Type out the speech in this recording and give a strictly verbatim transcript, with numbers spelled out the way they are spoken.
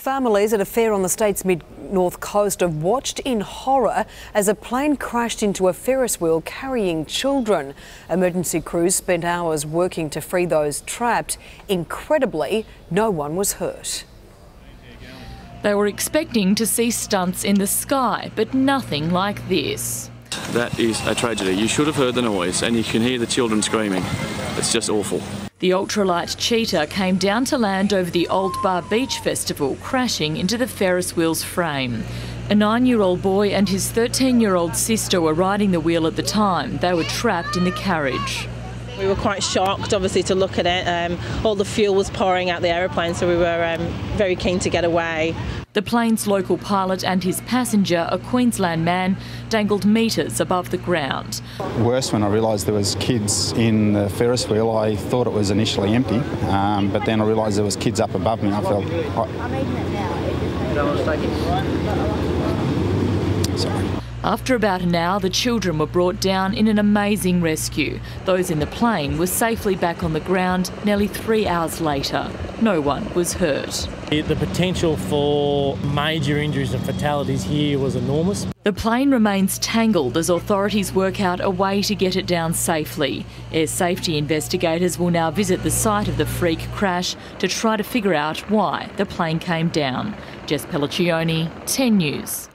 Families at a fair on the state's mid-north coast have watched in horror as a plane crashed into a Ferris wheel carrying children. Emergency crews spent hours working to free those trapped. Incredibly, no one was hurt. They were expecting to see stunts in the sky, but nothing like this. That is a tragedy. You should have heard the noise, and you can hear the children screaming. It's just awful. The ultralight cheetah came down to land over the Old Bar Beach Festival, crashing into the Ferris wheel's frame. A nine-year-old boy and his thirteen-year-old sister were riding the wheel at the time. They were trapped in the carriage. We were quite shocked, obviously, to look at it. Um, all the fuel was pouring out the aeroplane, so we were um, very keen to get away. The plane's local pilot and his passenger, a Queensland man, dangled metres above the ground. Worse, when I realised there was kids in the Ferris wheel, I thought it was initially empty, um, but then I realised there was kids up above me. I felt... I... Sorry. After about an hour, the children were brought down in an amazing rescue. Those in the plane were safely back on the ground nearly three hours later. No one was hurt. The potential for major injuries and fatalities here was enormous. The plane remains tangled as authorities work out a way to get it down safely. Air safety investigators will now visit the site of the freak crash to try to figure out why the plane came down. Jess Pelliccioni, ten News.